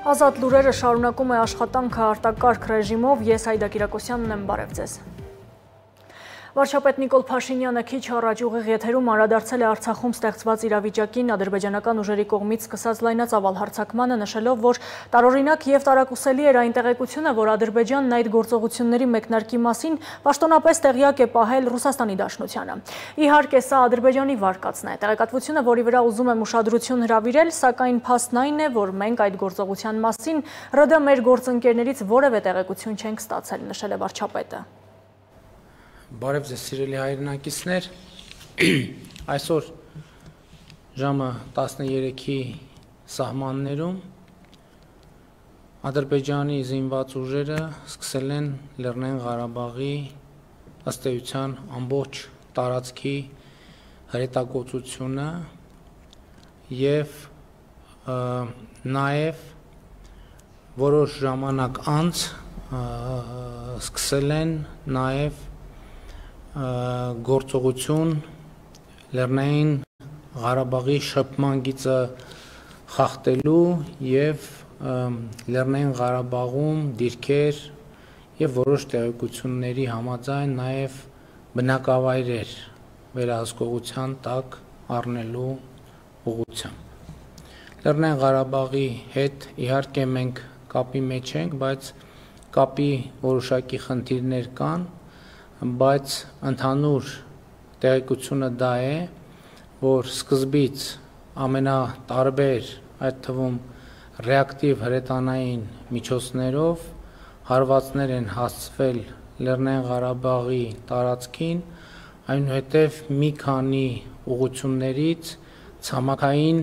Ազատ լուրերը շարունակում է աշխատանքը արտակարգ ռեժիմով, ես Այդա Կիրակոսյանն եմ, բարև ձեզ։ Վարչապետ Նիկոլ Փաշինյանը քիչ առաջ ուղիղ եթերում անդրադարձել է Արցախում ստեղծված իրավիճակին, ադրբեջանական ուժերի կողմից սկսած լայնածավալ հարձակմանը, նշելով, որ տարօրինակ եւ տարակուսելի էր այն տեղեկությունը, որ Ադրբեջանն այդ գործողությունների մեկնարկի մասին պաշտոնապես տեղյակ է պահել Ռուսաստանի Դաշնությանը։ Իհարկե, սա Ադրբեջանի վարկածն է։ Տեղեկատվությունը, որի վրա ուզում եմ ուշադրություն հրավիրել, սակայն փաստն այն է, որ մենք այդ գործողության մասին ՌԴ մեր գործընկերներից որևէ տեղեկություն չենք ստացել, նշել է վարչապետը։ Բարև ձեզ սիրելի հայրենակիցներ, այսօր ժամը 13-ի սահմաններում Ադրբեջանի զինված ուժերը սկսել են Լեռնային Ղարաբաղի ըստ էության ամբողջ տարածքի հրետակոծությունը եւ նաեւ որոշ ժամանակ անց սկսել են նաեւ գործողություն Լեռնային Ղարաբաղի շփման գիծը խախտելու եւ Լեռնային Ղարաբաղում դիրքեր եւ որոշ տեղեկությունների համաձայն նաեւ բնակավայրեր վերահսկողության տակ առնելու ուղղությամբ։ Լեռնային Ղարաբաղի հետ իհարկե մենք կապի մեջ ենք, բայց կապի որոշակի խնդիրներ կան, բայց ընդհանուր տեղեկությունը դա է, որ սկզբից ամենատարբեր, այդ թվում ռեակտիվ հրետանային միջոցներով հարվածներ են հասցվել Լեռնային Ղարաբաղի տարածքին, այնուհետև մի քանի ուղղություններից ցամաքային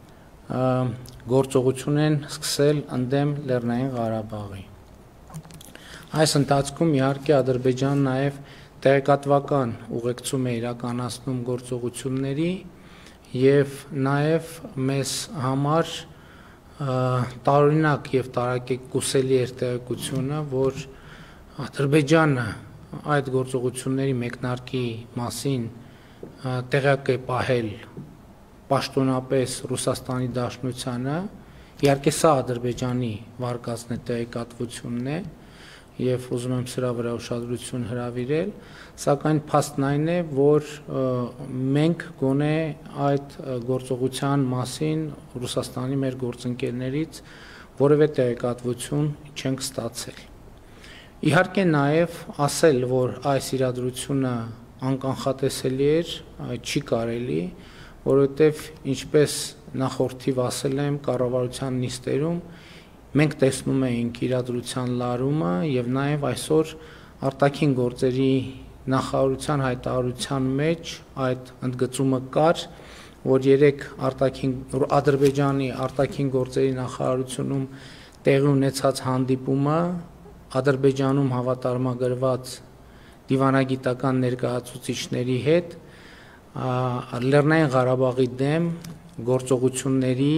գործողություն են սկսել ընդդեմ Լեռնային Ղարաբաղի։ Այս ընթացքում իհարկե Ադրբեջանն նաև տեղեկատվական ուղեկցում է իրականացնում գործողությունների եւ նաև մեզ համար տարօրինակ եւ տարակուսելի էր տեղեկությունը, որ Ադրբեջանը այդ գործողությունների մեկնարկի մասին տեղյակ է պահել պաշտոնապես Ռուսաստանի Դաշնությանը, իհարկե սա Ադրբեջանի վարկածն է, տեղեկատվությունն է եւ ուզում եմ սրա վրա ուշադրություն հրավիրել, սակայն փաստն այն է, որ մենք գոնե այդ գործողության մասին Ռուսաստանի մեր գործընկերներից որևէ տեղեկատվություն չենք ստացել։ Իհարկե նաեւ ասել, որ այս իրադրությունը անկանխատեսելի էր, չի կարելի, որովհետեւ ինչպես նախորդիվ ասել եմ կառավարության նիստերում մենք տեսնում էինք իրադրության լարումը եւ նաեւ այսօր արտաքին գործերի նախարարության հայտարարության մեջ այդ ընդգծումը կար, որ երեք Ադրբեջանի արտաքին գործերի նախարարությունում տեղի ունեցած հանդիպումը Ադրբեջանում հավատարմագրված դիվանագիտական ներկայացուցիչների հետ Լեռնային Ղարաբաղի դեմ գործողությունների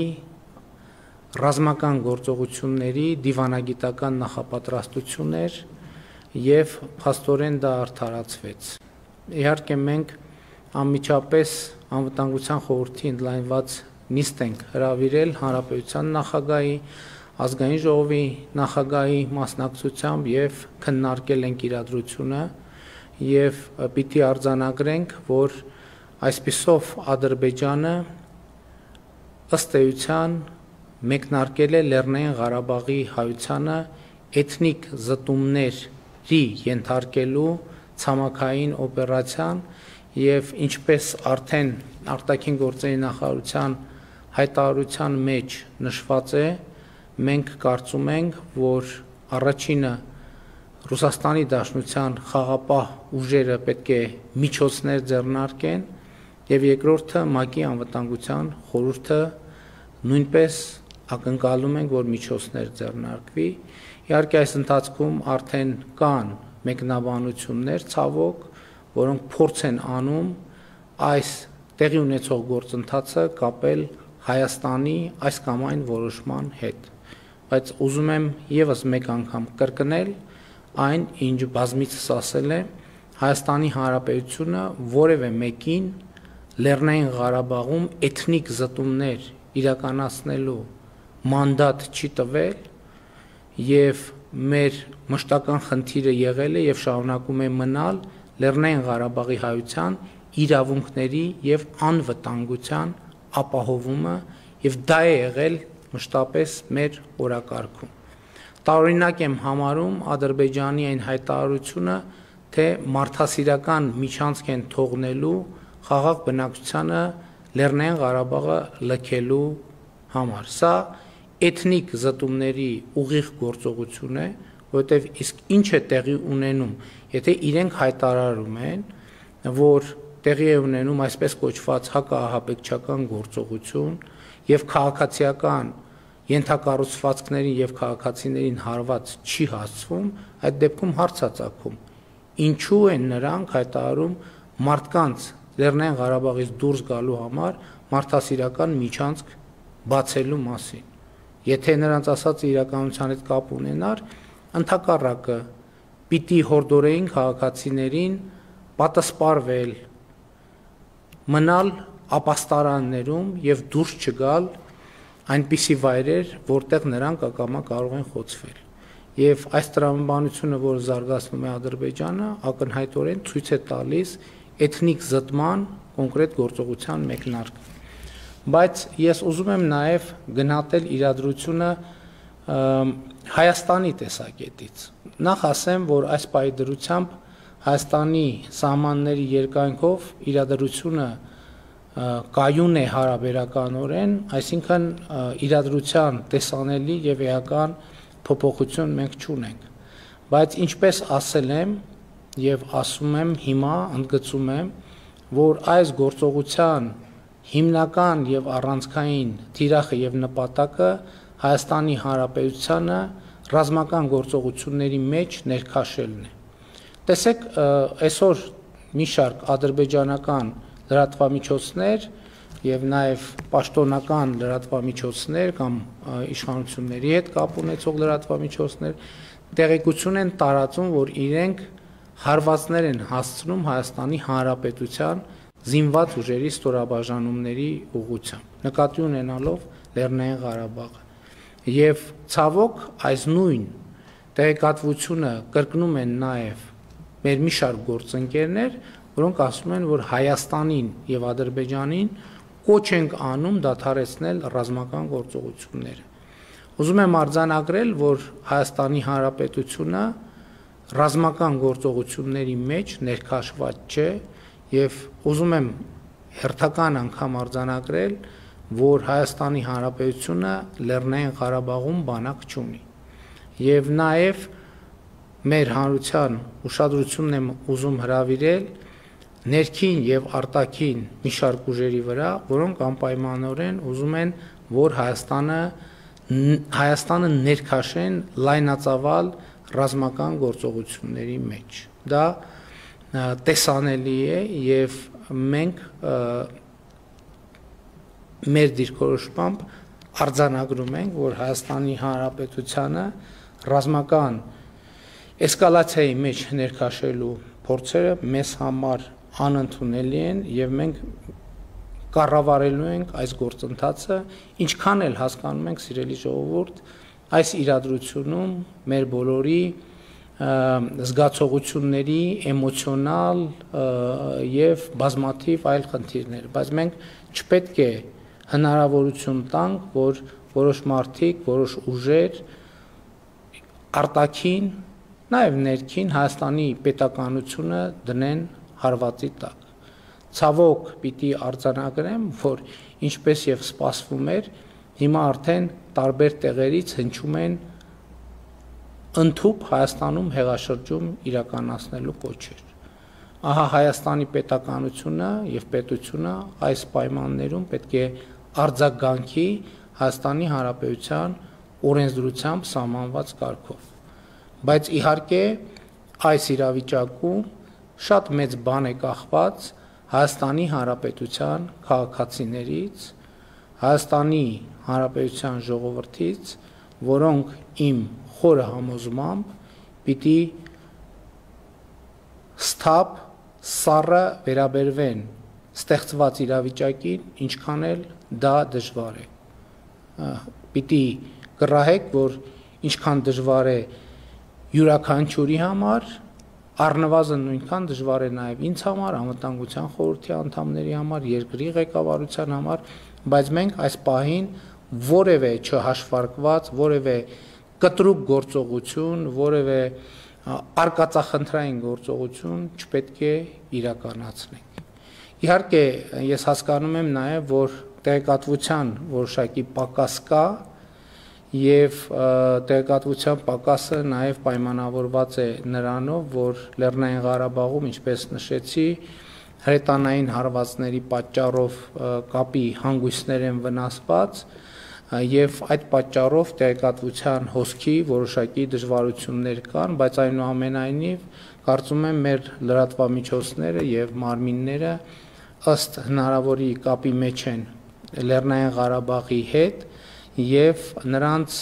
ռազմական գործողությունների դիվանագիտական նախապատրաստություն էր եւ փաստորեն դա արդարացվեց։ Իհարկե մենք անմիջապես անվտանգության խորհրդի ընդլայնված նիստ ենք հրավիրել հանրապետության նախագահի, ազգային ժողովի նախագահի մասնակցությամբ եւ քննարկել ենք իրադրությունը եւ պիտի արձանագրենք, որ այսպիսով Ադրբեջանը ըստ էության մեկնարկել է Լեռնային Ղարաբաղի հայությանը էթնիկ զտումների ենթարկելու ցամաքային օպերացիան եւ ինչպես արդեն արտաքին գործերի նախարարության հայտարարության մեջ նշված է, մենք կարծում ենք, որ առաջինը Ռուսաստանի Դաշնության խաղաղապահ ուժերը պետք է միջոցներ ձեռնարկեն եւ երկրորդը ՄԱԿ-ի անվտանգության խորհուրդը նույնպես ակնկալում ենք, որ միջոցներ ձեռնարկվի։ Իհարկե այս ընթացքում արդեն կան մեկնաբանություններ, ցավոք, որոնք փորձ են անում այս տեղի ունեցող գործընթացը կապել Հայաստանի այս կամ այն որոշման հետ։ Բայց ուզում եմ եւս մեկ անգամ կրկնել այն, ինչ բազմիցս ասել եմ, Հայաստանի Հանրապետությունը որևէ մեկին Լեռնային Ղարաբաղում էթնիկ զտումներ իրականացնելու մանդատ չի տվել եւ մեր մշտական խնդիրը եղել է եւ շարունակում է մնալ Լեռնային Ղարաբաղի հայության իրավունքների եւ անվտանգության ապահովումը եւ դա է եղել մշտապես մեր օրակարգում։ Տարօրինակ եմ համարում Ադրբեջանի այն հայտարարությունը, թե մարդասիրական միջանցք են թողնելու խաղաղ բնակչությանը Լեռնային Ղարաբաղը լքելու համար։ Սա էթնիկ զտումների ուղիղ գործողություն է, որովհետև իսկ ինչ է տեղի ունենում, եթե իրենք հայտարարում են, որ տեղի է ունենում այսպես կոչված հակաահաբեկչական գործողություն եւ քաղաքացիական ենթակառուցվածքներին եւ քաղաքացիներին հարված չի հասցվում, այդ դեպքում հարց է ծագում. ինչու են նրանք հայտարարում մարդկանց Լեռնային Ղարաբաղից դուրս գալու համար մարդասիրական միջանցք բացելու մասին։ Եթե նրանց ասած իրականության հետ կապ ունենար, ընդհակառակը պիտի հորդորեին քաղաքացիներին պատասպարվել, մնալ ապաստարաններում եւ դուրս չգալ այնպիսի վայրեր, որտեղ նրանք ակամա կարող են խոցվել։ Եվ այս տրամաբանությունը, որ զարգացնում է Ադրբեջանը, ակնհայտորեն ցույց է տալիս էթնիկ զտման կոնկրետ գործողության մեկնարկը։ Բայց ես ուզում եմ նաև գնահատել իրադրությունը Հայաստանի տեսակետից։ Նախ ասեմ, որ այս պահի դրությամբ Հայաստանի սահմանների երկայնքով իրադրությունը կայուն է հարաբերականորեն, այսինքն իրադրության տեսանելի եւ էական փոփոխություն մենք չունենք։ Բայց ինչպես ասել եմ եւ ասում եմ հիմա, ընդգծում եմ, որ այս գործողության հիմնական եւ առանցքային թիրախը եւ նպատակը Հայաստանի Հանրապետությանը ռազմական գործողությունների մեջ ներքաշելն է։ Տեսեք, այսօր մի շարք ադրբեջանական լրատվամիջոցներ եւ նաեւ պաշտոնական լրատվամիջոցներ կամ իշխանությունների հետ կապ ունեցող լրատվամիջոցներ տեղեկություն են տարածում, որ իրենք հարվածներ են հասցնում Հայաստանի Հանրապետության զինված ուժերի ստորաբաժանումների ուղղությամբ, նկատի ունենալով Լեռնային Ղարաբաղը։ Եվ ցավոք այս նույն տեղեկատվությունը կրկնում են նաև մեր մի շարք գործընկերներ, որոնք ասում են, որ Հայաստանին եւ Ադրբեջանին կոչ ենք անում դադարեցնել ռազմական գործողությունները։ Ուզում եմ արձանագրել, որ Հայաստանի Հանրապետությունը ռազմական գործողությունների մեջ ներքաշված չէ եւ ուզում եմ հերթական անգամ արձանագրել, որ Հայաստանի Հանրապետությունը Լեռնային Ղարաբաղում բանակ չունի։ Եվ նաև մեր հանրության ուշադրությունն եմ ուզում հրավիրել ներքին եւ արտաքին մի շարք ուժերի վրա, որոնք անպայմանորեն ուզում են, որ Հայաստանը ներքաշեն լայնածավալ ռազմական գործողությունների մեջ։ Դա տեսանելի է եւ մենք մեր դիրքորոշմամբ արձանագրում ենք, որ Հայաստանի Հանրապետությանը ռազմական էսկալացիայի մեջ ներքաշելու փորձերը մեզ համար անընդունելի են եւ մենք կառավարելու ենք այս գործընթացը, ինչքան էլ հասկանում ենք, սիրելի ժողովուրդ, այս իրադրությունում մեր բոլորի զգացողությունների էմոցիոնալ եւ բազմաթիվ այլ խնդիրներ, բայց մենք չպետք է հնարավորություն տանք, որ որոշ մարդիկ, որոշ ուժեր արտաքին, նաեւ ներքին Հայաստանի պետականությունը դնեն հարվածի տակ։ Ցավոք պիտի արձանագրեմ, որ ինչպես եւ սպասվում էր, հիմա արդեն տարբեր տեղերից հնչում են ընդհուպ Հայաստանում հեղաշրջում իրականացնելու կոչեր։ Ահա Հայաստանի պետականությունը եւ պետությունը այս պայմաններում պետք է արձագանքի Հայաստանի Հանրապետության օրենսդրությամբ սահմանված կարգով։ Բայց իհարկե այս իրավիճակում շատ մեծ բան է կախված Հայաստանի Հանրապետության քաղաքացիներից, Հայաստանի Հանրապետության ժողովրդից, որոնք իմ խորը համոզմամբ պիտի սթափ սառը վերաբերվեն ստեղծված իրավիճակին, ինչքան էլ դա դժվար է։ պիտի կռահեք, որ ինչքան դժվար է յուրաքանչյուրի համար, առնվազն նույնքան դժվար է նաև ինձ համար, անվտանգության խորհրդի անդամների համար, երկրի ղեկավարության համար, բայց մենք այս պահին որևէ չհաշվարկված, որևէ կտրուկ գործողություն, որևէ արկածախնդրային գործողություն չպետք է իրականացնենք։ Իհարկե, ես հասկանում եմ նաև, որ տեղեկատվության որոշակի պակաս կա եւ տեղեկատվության պակասը նաև պայմանավորված է նրանով, որ Լեռնային Ղարաբաղում, ինչպես նշեցի, հրետանային հարվածների պատճառով կապի հանգույցներ են վնասված եւ այդ պատճառով տեղեկատվության հոսքի որոշակի դժվարություններ կան, բայց այնուամենայնիվ կարծում եմ մեր լրատվամիջոցները եւ մարմինները ըստ հնարավորի կապի մեջ են Լեռնային Ղարաբաղի հետ եւ նրանց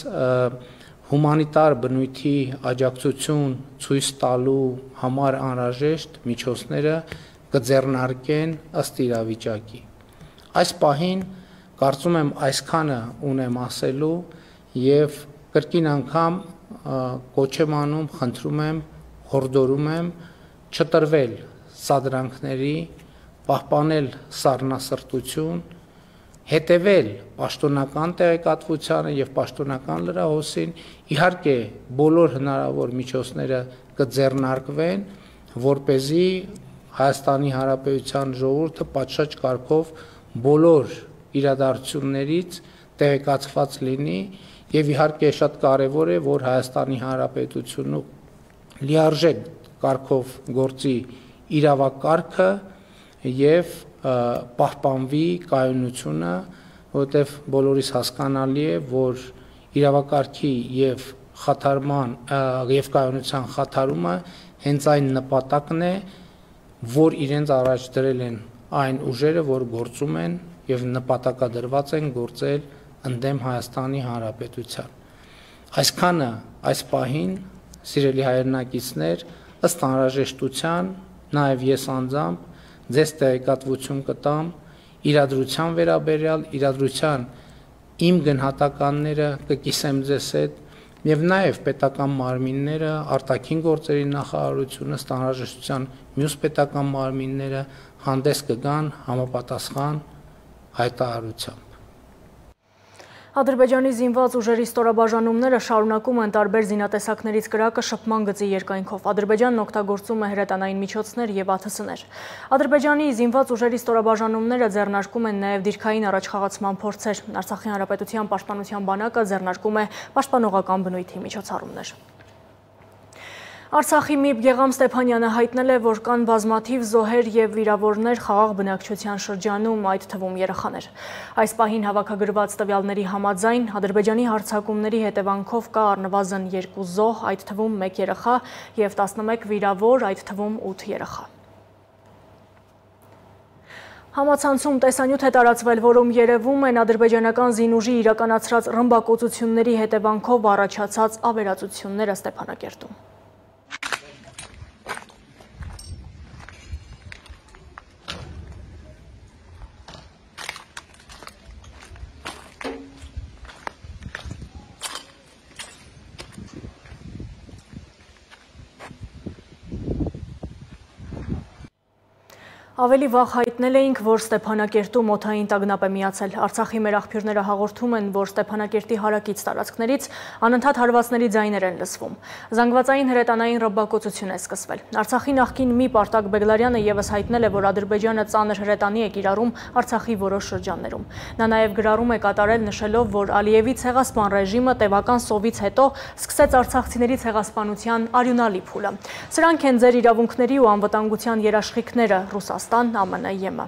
հումանիտար բնույթի աջակցություն ցույց տալու համար անհրաժեշտ միջոցները կձեռնարկեն ըստ իրավիճակի։ Այս պահին կարծում եմ այսքանը ունեմ ասելու եւ կրկին անգամ կոչ եմ անում, խնդրում եմ, հորդորում եմ չտրվել սադրանքների, պահպանել սառնասրտություն, հետևել պաշտոնական տեղեկատվությանը եւ պաշտոնական լրահոսին, իհարկե բոլոր հնարավոր միջոցները կձեռնարկվեն, որպեսզի Հայաստանի Հանրապետության ժողովուրդը պատշաճ կարգով բոլոր իրադարձություններից տեղեկացված լինի եւ իհարկե շատ կարեւոր է, որ Հայաստանի Հանրապետությունը լիարժեք կարգով գործի իրավակարգը եւ պահպանվի կայունությունը, որտեղ բոլորիս հասկանալի է, որ իրավակարգի եւ խաթարման եւ կայունության խաթարումը հենց այն նպատակն է, որ իրենց առաջ դրել են այն ուժերը, որ գործում են եւ նպատակադրված են գործել ընդդեմ Հայաստանի Հանրապետության։ Այսքանը այս պահին, սիրելի հայրենակիցներ, ըստ անհրաժեշտության, նաեւ ես անձամբ ձեզ տեղեկատվություն կտամ իրադրության վերաբերյալ, իրադրության իմ գնահատականները կկիսեմ ձեզ հետ եւ նաեւ պետական մարմինները, արտաքին գործերի նախարարությունը, ըստ անհրաժեշտության մյուս պետական մարմինները հանդես կգան համապատասխան հայտարարությամբ։ Ադրբեջանի զինված ուժերի ստորաբաժանումները շարունակում են տարբեր զինատեսակներից կրակը շփման գծի երկայնքով։ Ադրբեջանն օգտագործում է հրետանային միջոցներ եւ ԱԹՍ-ներ։ Ադրբեջանի զինված ուժերի ստորաբաժանումները ձեռնարկում են նաեւ դիրքային առաջխաղացման փորձեր։ Արցախի Հանրապետության պաշտպանության բանակը ձեռնարկում է պաշտպանողական բնույթի միջոցառումներ։ Արցախի ՄԻԲ Գեղամ Ստեփանյանը հայտնել է, որ կան բազմաթիվ զոհեր եւ վիրավորներ խաղաղ բնակչության շրջանում, այդ թվում երեխաներ։ Այս պահին հավաքագրված տվյալների համաձայն Ադրբեջանի հարձակումների հետևանքով կա առնվազն 2 զոհ, այդ թվում 1 երեխա եւ 11 վիրավոր, այդ թվում 8 երեխա։ Համացանցում տեսանյութ է տարածվել, որում երևում են ադրբեջանական զինուժի իրականացրած ռմբակոծությունների հետևանքով առաջացած ավերածությունները Ստեփանակերտում։ Ավելի վաղ հայտնել էինք, որ Ստեփանակերտում օդային տագնապ է միացել։ Արցախի մեր աղբյուրները հաղորդում են, որ Ստեփանակերտի հարակից տարածքներից անընդհատ հարվածների ձայներ են լսվում։ Զանգվածային հրետանային ռմբակոծություն է սկսվել։ Արցախի նախկին ՄԻՊ Արտակ Բեգլարյանը եւս հայտնել է, որ Ադրբեջանը ծանր հրետանի է կիրառում Արցախի որոշ շրջաններում։ Նա նաեւ գրառում է կատարել, նշելով, որ Ալիևի ցեղասպան ռեժիմը տևական սովից հետո սկսեց արցախցիների ցեղասպանության արյունալի փուլը։ Սրանք են ձեր իրավունքների ու անվտանգության երաշխիքները, Ռուսաստան, ԱՄՆ, ԵՄ։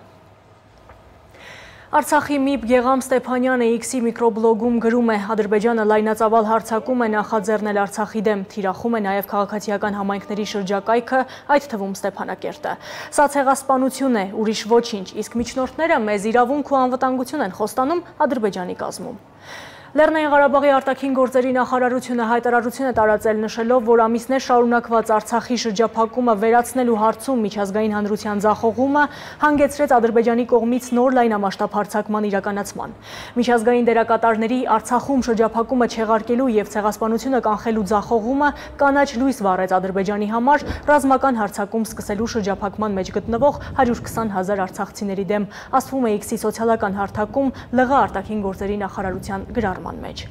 Արցախի ՄԻՊ Գեղամ Ստեփանյանը X-ի միկրոբլոգում գրում է. Ադրբեջանը լայնածավալ հարձակում է նախաձեռնել Արցախի դեմ, թիրախում է նաև քաղաքացիական համայնքների շրջակայքը, այդ թվում Ստեփանակերտը։ Սա ցեղասպանություն է, ուրիշ ոչինչ, իսկ միջնորդները մեզ իրավունք ու անվտանգություն են խոստանում Ադրբեջանի կազմում։ Լեռնային Ղարաբաղի արտաքին գործերի նախարարությունը հայտարարություն է տարածել նշելով, որ ամիսներ շարունակված Արցախի շրջափակումը վերացնելու հարցում միջազգային հանրության ձախողումը հանգեցրեց Ադրբեջանի կողմից նոր լայնամասշտաբ հարձակման իրականացման։ Միջազգային դերակատարների Արցախում շրջափակումը չեղարկելու և ցեղասպանությունը կանխելու ձախողումը կանաչ լույս վառեց Ադրբեջանի համար ռազմական հարձակում սկսելու շրջափակման մեջ գտնվող 120,000 արցախցիների դեմ, ասվում է X-ի սոցիալական հարթակում ԼՂ արտաքին գործերի նախարարության գրառման մեջ։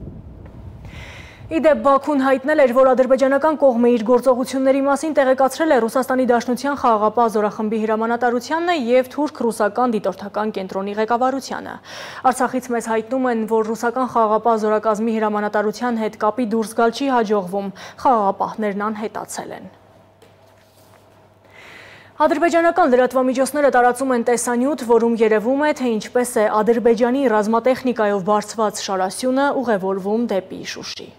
Իդեպ Բաքուն հայտնել էր, որ ադրբեջանական կողմը իր գործողությունների մասին տեղեկացրել է Ռուսաստանի Դաշնության խաղաղապահ զորախմբի հրամանատարությանը և թուրք-ռուսական դիտորդական կենտրոնի ղեկավարությանը։ Արցախից մեզ հայտնում են, որ ռուսական խաղաղապահ զորակազմի հրամանատարության հետ կապի դուրս գալ չի հաջողվում, խաղաղապահներն անհետացել են։ Ադրբեջանական լրատվամիջոցները տարածում են տեսանյութ, որում երևում է, թե ինչպես է Ադրբեջանի ռազմատեխնիկայով բարձված շարասյունը ուղևորվում դեպի Շուշի։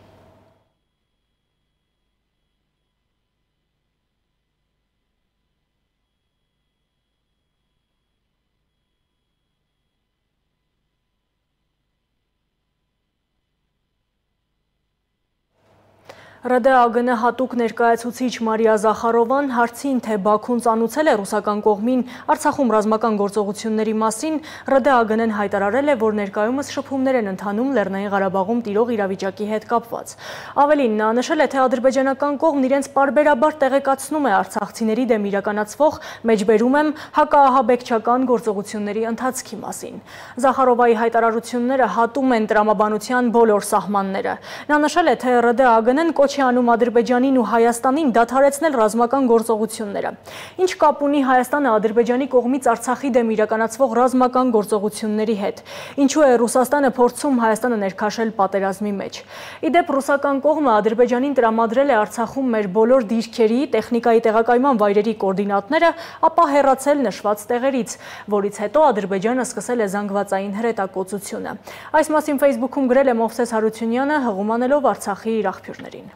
ՌԴԱԳՆ հատուկ ներկայացուցիչ Մարիա Զախարովան հարցին, թե Բաքուն ծանուցել է ռուսական կողմին Արցախում ռազմական գործողությունների մասին, ՌԴԱԳՆ-ն հայտարարել է, որ ներկայումս շփումներ են ընթանում Լեռնային Ղարաբաղում տիրող իրավիճակի հետ կապված։ Ավելին, նա նշել է, թե ադրբեջանական կողմն իրենց պարբերաբար տեղեկացնում է արցախցիների դեմ իրականացվող, մեջբերում եմ, հակաահաբեկչական գործողությունների ընթացքի մասին։ Զախարովայի հայտարարությունները հատում են տրամաբանության բոլոր սահմանները։ Նա նշել է, թե ՌԴԱԳՆ-ն կոչ է անում Ադրբեջանին ու Հայաստանին դադարեցնել ռազմական գործողությունները։ Ինչ կապ ունի Հայաստանը Ադրբեջանի կողմից Արցախի դեմ իրականացվող ռազմական գործողությունների հետ։ Ինչու է Ռուսաստանը փորձում Հայաստանը ներքաշել պատերազմի մեջ։ Իդեպ ռուսական կողմը Ադրբեջանին տրամադրել է Արցախում մեր բոլոր դիրքերի, տեխնիկայի տեղակայման վայրերի կոորդինատները, ապա հեռացել նշված տեղերից, որից հետո Ադրբեջանը սկսել է զանգվածային հրետակոծությունը։ Այս մասին Facebook-ում գրել է Մովսես Հարությունյանը, հղում անելով Արցախի իր աղբյուրներին։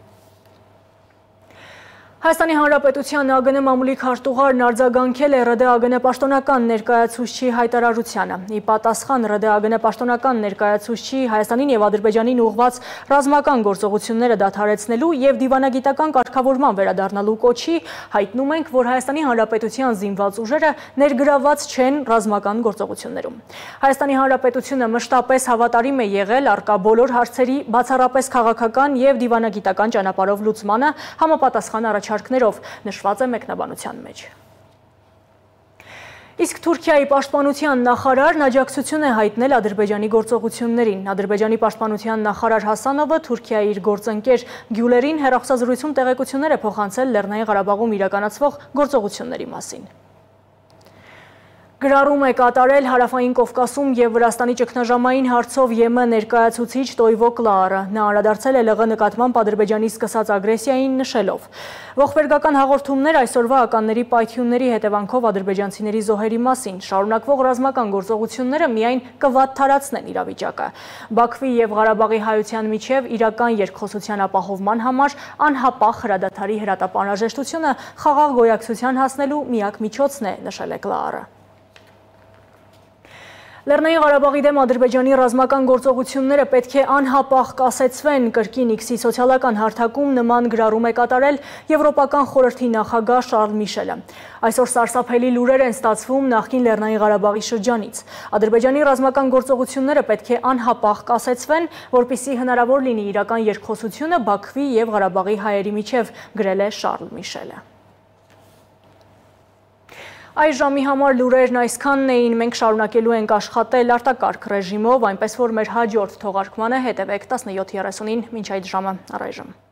Հայաստանի Հանրապետության ԱԳՆ մամուլի քարտուղարն արձագանքել է ՌԴԱԳՆ պաշտոնական ներկայացուցչի հայտարարությանը։ Ի պատասխան ՌԴԱԳՆ պաշտոնական ներկայացուցչի Հայաստանին և Ադրբեջանին ուղղված ռազմական գործողությունները դադարեցնելու և դիվանագիտական կարգավորման վերադառնալու կոչի, հայտնում ենք, որ Հայաստանի Հանրապետության զինված ուժերը ներգրավված չեն ռազմական գործողություններում։ Հայաստանի Հանրապետությունը մշտապես հավատարիմ է եղել առկա բոլոր հարցերի բացառապես քաղաքական և դիվանագիտական ճանապարհով լուծմանը համապատասխան առաջարկներով, նշված է մեկնաբանության մեջ։ Իսկ Թուրքիայի պաշտպանության նախարարն աջակցություն է հայտնել Ադրբեջանի գործողություններին։ Ադրբեջանի պաշտպանության նախարար Հասանովը Թուրքիայի իր գործընկեր Գյուլերին հեռախոսազրույցում տեղեկություններ է փոխանցել Լեռնային Ղարաբաղում իրականացվող գործողությունների մասին։ Գրառում է կատարել Հարավային Կովկասում և Վրաստանի ճգնաժամային հարցով ԵՄ ներկայացուցիչ Տոյվո Կլաարը։ Նա անդրադարձել է ԼՂ նկատմամբ Ադրբեջանի սկսած ագրեսիային, նշելով. Ողբերգական հաղորդումներ այսօրվա ականների պայթյունների հետևանքով ադրբեջանցիների զոհերի մասին, շարունակվող ռազմական գործողությունները միայն կվատթարացնեն իրավիճակը։ Բաքվի և Ղարաբաղի հայության միջև իրական երկխոսության ապահովման համար անհապաղ հրադադարի հրատապ անհրաժեշտությունը խաղաղ գոյակցության հասնելու միակ միջոցն է, նշել է Կլաարը։ Լեռնային Ղարաբաղի դեմ Ադրբեջանի ռազմական գործողությունները պետք է անհապաղ կասեցվեն, կրկին X-ի սոցիալական հարթակում նման գրառում է կատարել Եվրոպական խորհրդի նախագահ Շարլ Միշելը։ Այսօր սարսափելի լուրեր են ստացվում նախկին Լեռնային Ղարաբաղի շրջանից։ Ադրբեջանի ռազմական գործողությունները պետք է անհապաղ կասեցվեն, որպեսզի հնարավոր լինի իրական երկխոսությունը Բաքվի և Ղարաբաղի հայերի միջև, գրել է Շարլ Միշելը։ Այս ժամի համար լուրերն այսքանն էին, մենք շարունակելու ենք աշխատել արտակարգ ռեժիմով, այնպես որ մեր հաջորդ թողարկմանը հետևեք 17:30-ին, մինչ այդ ժամը առայժմ։